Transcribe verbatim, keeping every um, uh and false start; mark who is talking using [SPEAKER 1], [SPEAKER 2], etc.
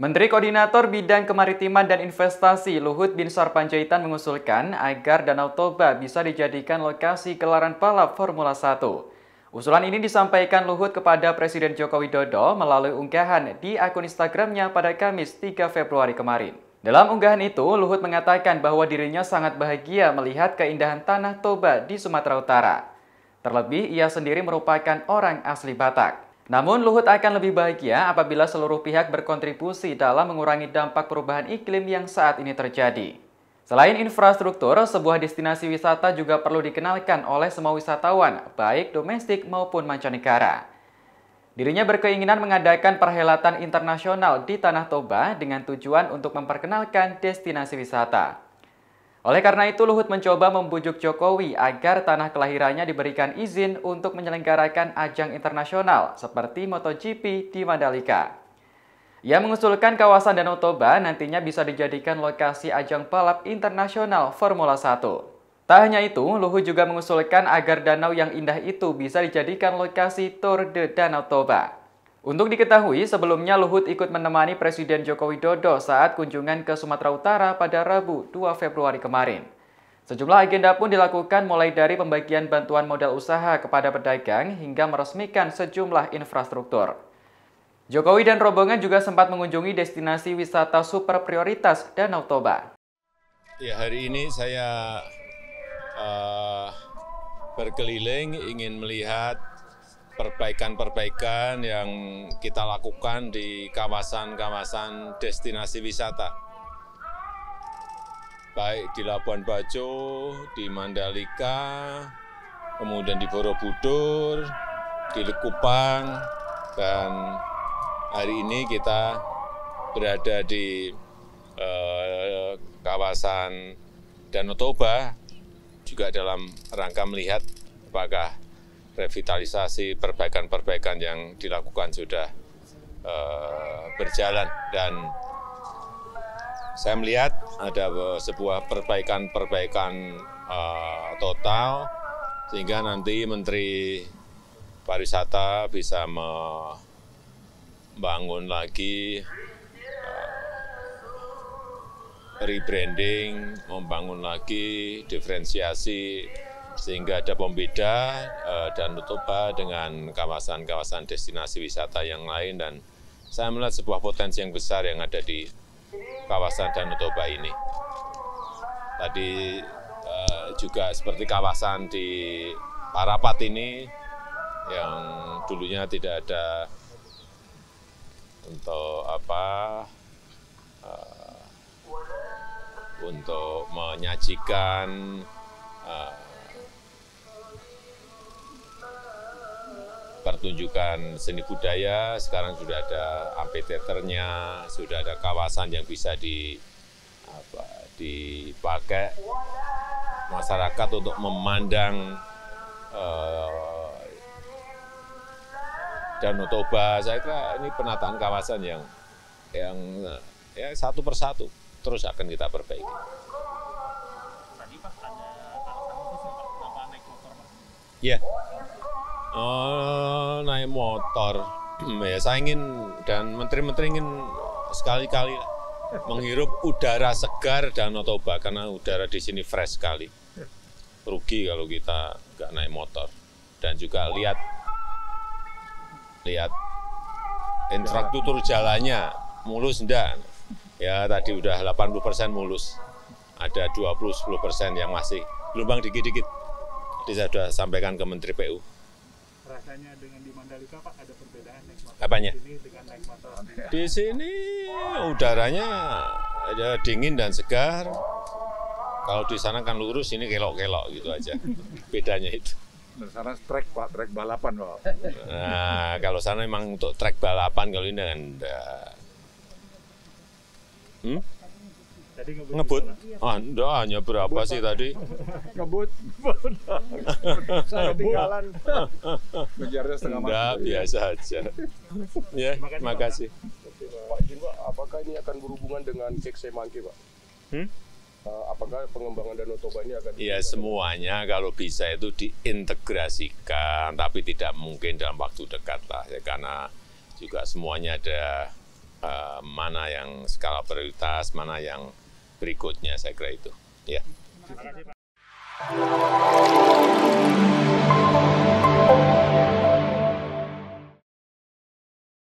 [SPEAKER 1] Menteri Koordinator Bidang Kemaritiman dan Investasi Luhut Binsar Panjaitan mengusulkan agar Danau Toba bisa dijadikan lokasi gelaran balap Formula satu. Usulan ini disampaikan Luhut kepada Presiden Joko Widodo melalui unggahan di akun Instagramnya pada Kamis tiga Februari kemarin. Dalam unggahan itu, Luhut mengatakan bahwa dirinya sangat bahagia melihat keindahan Tanah Toba di Sumatera Utara. Terlebih, ia sendiri merupakan orang asli Batak. Namun, Luhut akan lebih bahagia apabila seluruh pihak berkontribusi dalam mengurangi dampak perubahan iklim yang saat ini terjadi. Selain infrastruktur, sebuah destinasi wisata juga perlu dikenalkan oleh semua wisatawan, baik domestik maupun mancanegara. Dirinya berkeinginan mengadakan perhelatan internasional di Tanah Toba dengan tujuan untuk memperkenalkan destinasi wisata. Oleh karena itu, Luhut mencoba membujuk Jokowi agar tanah kelahirannya diberikan izin untuk menyelenggarakan ajang internasional seperti MotoGP di Mandalika. Ia mengusulkan kawasan Danau Toba nantinya bisa dijadikan lokasi ajang balap internasional Formula satu. Tak hanya itu, Luhut juga mengusulkan agar danau yang indah itu bisa dijadikan lokasi Tour de Danau Toba. Untuk diketahui, sebelumnya Luhut ikut menemani Presiden Joko Widodo saat kunjungan ke Sumatera Utara pada Rabu dua Februari kemarin. Sejumlah agenda pun dilakukan mulai dari pembagian bantuan modal usaha kepada pedagang hingga meresmikan sejumlah infrastruktur. Jokowi dan rombongan juga sempat mengunjungi destinasi wisata super prioritas Danau Toba.
[SPEAKER 2] Ya, hari ini saya uh, berkeliling ingin melihat perbaikan-perbaikan yang kita lakukan di kawasan-kawasan destinasi wisata. Baik di Labuan Bajo, di Mandalika, kemudian di Borobudur, di Likupang, dan hari ini kita berada di eh, kawasan Danau Toba, juga dalam rangka melihat apakah revitalisasi, perbaikan-perbaikan yang dilakukan sudah uh, berjalan, dan saya melihat ada sebuah perbaikan-perbaikan uh, total sehingga nanti Menteri Pariwisata bisa membangun lagi uh, rebranding, membangun lagi diferensiasi sehingga ada pembeda eh, Danau Toba dengan kawasan-kawasan destinasi wisata yang lain, dan saya melihat sebuah potensi yang besar yang ada di kawasan Danau Toba ini. Tadi eh, juga seperti kawasan di Parapat ini yang dulunya tidak ada untuk apa eh, untuk menyajikan eh, pertunjukan seni budaya, sekarang sudah ada amphitheater-nya, sudah ada kawasan yang bisa di, apa, dipakai masyarakat untuk memandang eh, Danau Toba. Saya kira ini penataan kawasan yang yang ya satu persatu terus akan kita perbaiki.
[SPEAKER 3] Tadi Pak ada alasan khusus Pak, apa naik motor Pak?
[SPEAKER 2] Iya. Oh, naik motor. Ya, saya ingin dan menteri-menteri ingin sekali-kali menghirup udara segar Danau Toba karena udara di sini fresh sekali. Rugi kalau kita nggak naik motor. Dan juga lihat lihat infrastruktur jalannya mulus enggak. Ya tadi udah delapan puluh persen mulus. Ada dua puluh sepuluh persen yang masih gelombang dikit-dikit. Jadi saya sudah sampaikan ke Menteri P U.
[SPEAKER 3] Rasanya dengan di Mandalika Pak ada perbedaan naik motor
[SPEAKER 2] Apanya?
[SPEAKER 3] di sini dengan naik motor
[SPEAKER 2] Di sini udaranya ada dingin dan segar. Kalau di sana kan lurus, ini kelok-kelok gitu aja. Bedanya itu.
[SPEAKER 4] Di sana trek Pak, trek balapan Pak.
[SPEAKER 2] Nah, kalau sana memang untuk trek balapan, kalau ini enggak. Hmm?
[SPEAKER 3] Tadi ngebut.
[SPEAKER 2] Ngebut? Ah, enggak, hanya berapa sih tadi?
[SPEAKER 4] Ngebut. Saya ketinggalan. Kejarnya setengah mati.
[SPEAKER 2] Enggak, biasa aja. Ya, terima kasih.
[SPEAKER 5] Pak Jin, Pak, apakah ini akan berhubungan dengan Cek Semangki, Pak?
[SPEAKER 2] Hmm?
[SPEAKER 5] Uh, apakah pengembangan Danau Toba ini akan...
[SPEAKER 2] Ya, semuanya kalau bisa itu diintegrasikan, tapi tidak mungkin dalam waktu dekat lah, ya, karena juga semuanya ada uh, mana yang skala prioritas, mana yang berikutnya, saya kira itu. Ya.